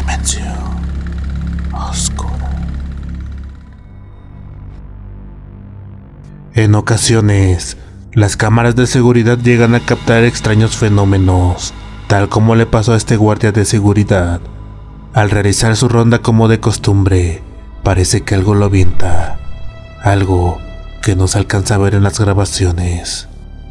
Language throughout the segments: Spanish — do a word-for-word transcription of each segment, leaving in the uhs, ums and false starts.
Dimensión oscura. En ocasiones, las cámaras de seguridad llegan a captar extraños fenómenos, tal como le pasó a este guardia de seguridad. Al realizar su ronda como de costumbre, parece que algo lo avienta, algo que no se alcanza a ver en las grabaciones.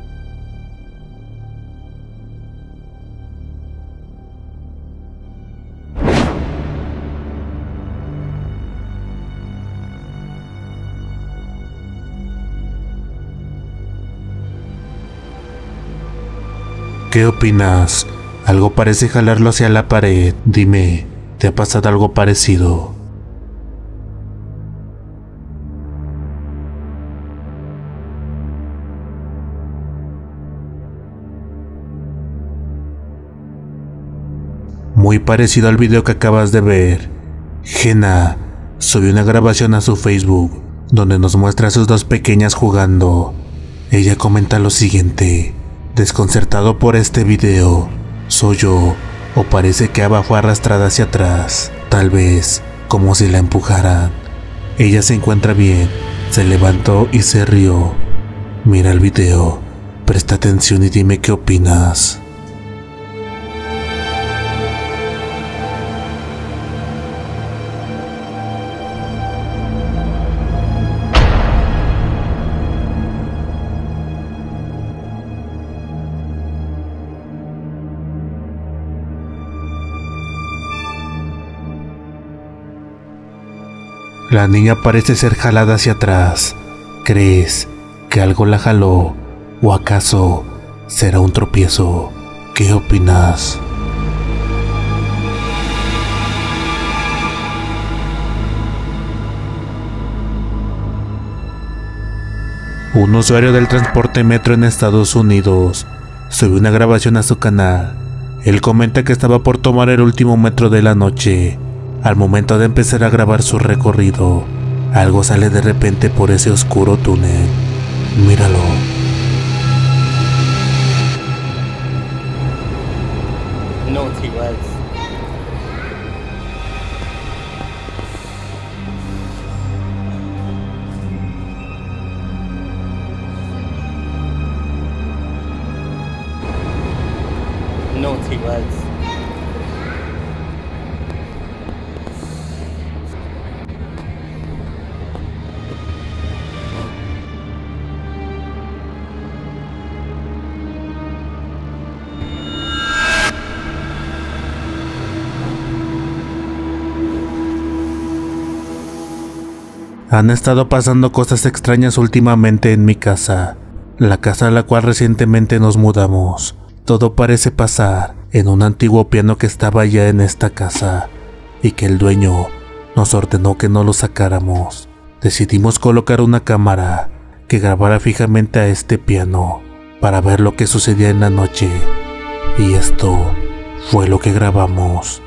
¿Qué opinas? Algo parece jalarlo hacia la pared. Dime, ¿te ha pasado algo parecido? Muy parecido al video que acabas de ver. Jenna subió una grabación a su Facebook donde nos muestra a sus dos pequeñas jugando. Ella comenta lo siguiente: desconcertado por este video, soy yo, o parece que Ava fue arrastrada hacia atrás, tal vez como si la empujaran. Ella se encuentra bien, se levantó y se rió. Mira el video, presta atención y dime qué opinas. La niña parece ser jalada hacia atrás. ¿Crees que algo la jaló? ¿O acaso será un tropiezo? ¿Qué opinas? Un usuario del transporte metro en Estados Unidos subió una grabación a su canal. Él comenta que estaba por tomar el último metro de la noche. Al momento de empezar a grabar su recorrido, algo sale de repente por ese oscuro túnel. Míralo. Naughty words. Naughty words. Han estado pasando cosas extrañas últimamente en mi casa, la casa a la cual recientemente nos mudamos. Todo parece pasar en un antiguo piano que estaba ya en esta casa y que el dueño nos ordenó que no lo sacáramos. Decidimos colocar una cámara que grabara fijamente a este piano para ver lo que sucedía en la noche, y esto fue lo que grabamos.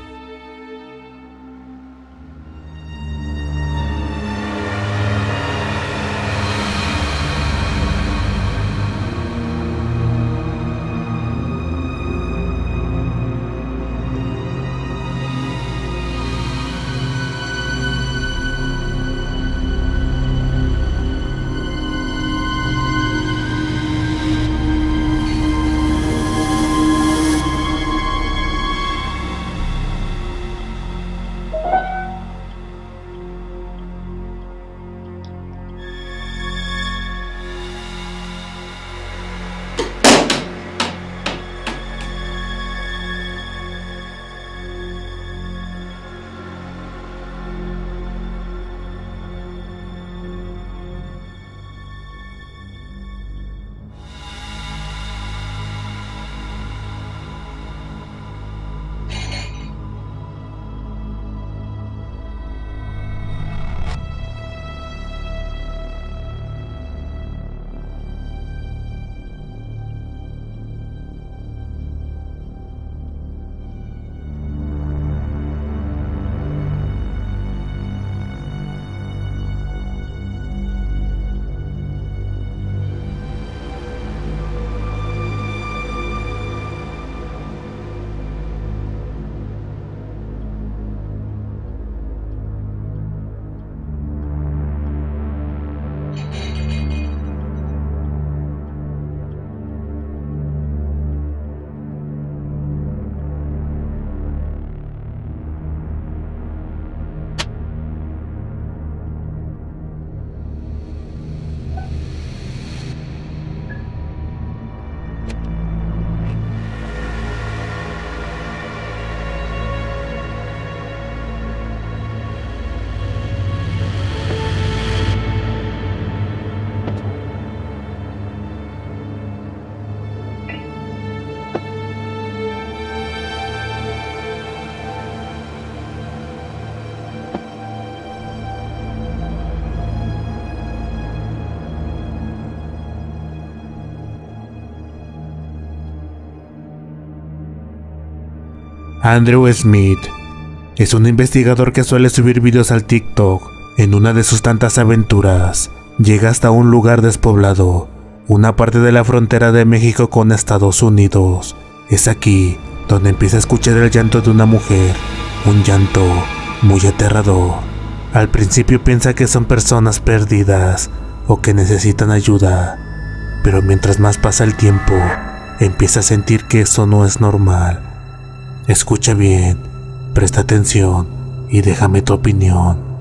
Andrew Smith es un investigador que suele subir videos al TikTok. En una de sus tantas aventuras, llega hasta un lugar despoblado, una parte de la frontera de México con Estados Unidos. Es aquí donde empieza a escuchar el llanto de una mujer, un llanto muy aterrador. Al principio piensa que son personas perdidas o que necesitan ayuda, pero mientras más pasa el tiempo, empieza a sentir que eso no es normal. Escucha bien, presta atención y déjame tu opinión.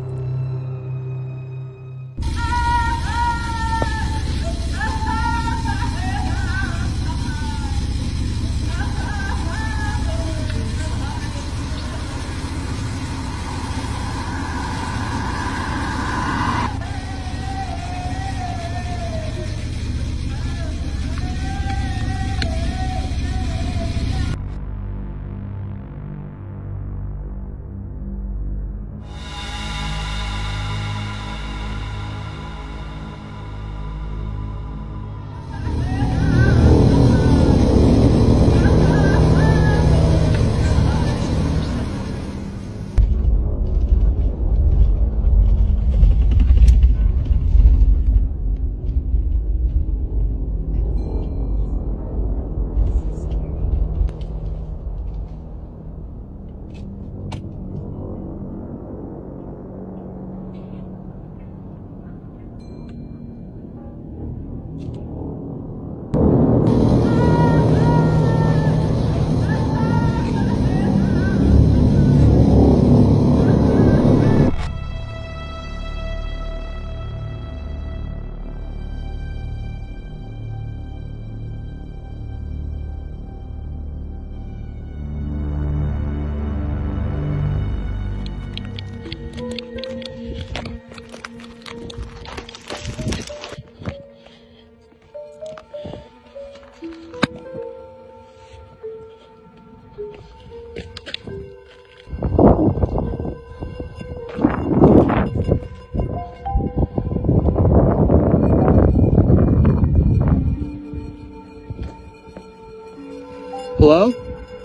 Hello?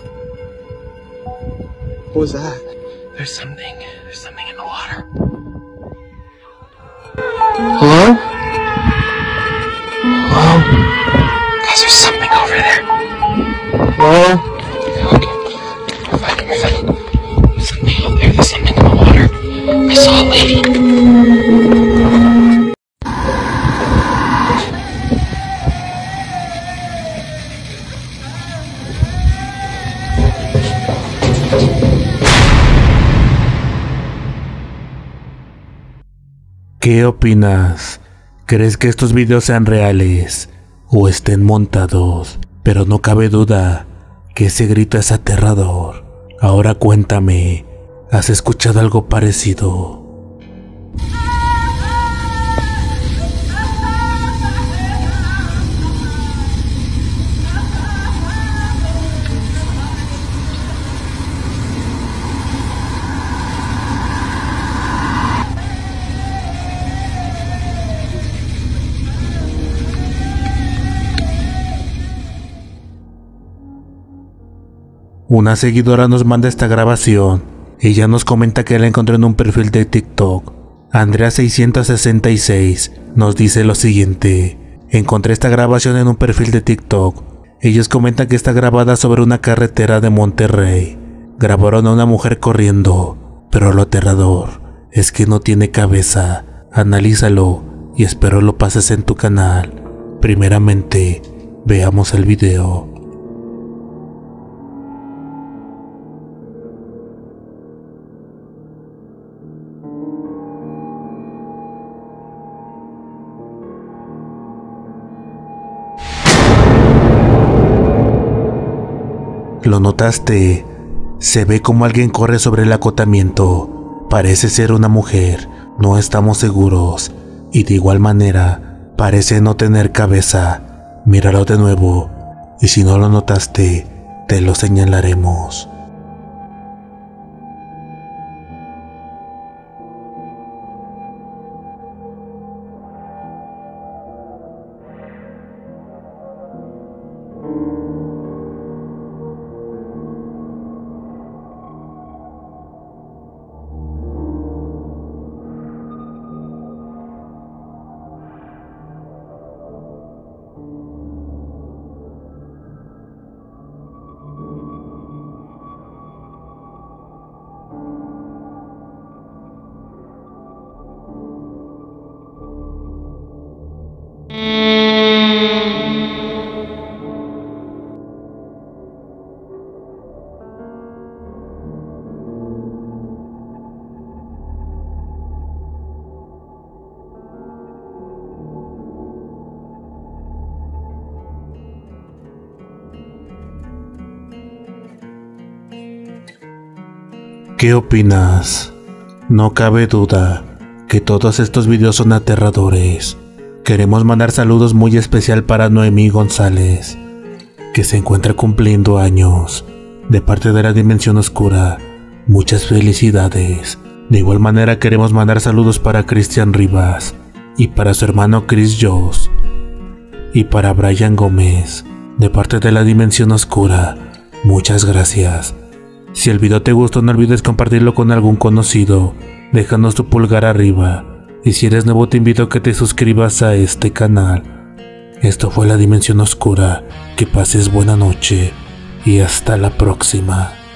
What was that? There's something. There's something in the water. Hello? Hello? Guys, there's something over there. Hello? Okay. We're fine, we're fine. There's something out there. There's something in the water. I saw a lady. ¿Qué opinas? ¿Crees que estos videos sean reales o estén montados? Pero no cabe duda que ese grito es aterrador. Ahora cuéntame, ¿has escuchado algo parecido? Una seguidora nos manda esta grabación. Ella nos comenta que la encontró en un perfil de TikTok. Andrea seiscientos sesenta y seis nos dice lo siguiente: encontré esta grabación en un perfil de TikTok. Ellos comentan que está grabada sobre una carretera de Monterrey. Grabaron a una mujer corriendo, pero lo aterrador es que no tiene cabeza. Analízalo y espero lo pases en tu canal. Primeramente, veamos el video. ¿Lo notaste? Se ve como alguien corre sobre el acotamiento. Parece ser una mujer, no estamos seguros. Y de igual manera, parece no tener cabeza. Míralo de nuevo, y si no lo notaste, te lo señalaremos. ¿Qué opinas? No cabe duda que todos estos videos son aterradores. Queremos mandar saludos muy especial para Noemí González, que se encuentra cumpliendo años. De parte de la Dimensión Oscura, muchas felicidades. De igual manera queremos mandar saludos para Cristian Rivas y para su hermano Chris Joss y para Brian Gómez. De parte de la Dimensión Oscura, muchas gracias. Si el video te gustó, no olvides compartirlo con algún conocido. Déjanos tu pulgar arriba. Y si eres nuevo, te invito a que te suscribas a este canal. Esto fue la Dimensión Oscura. Que pases buena noche y hasta la próxima.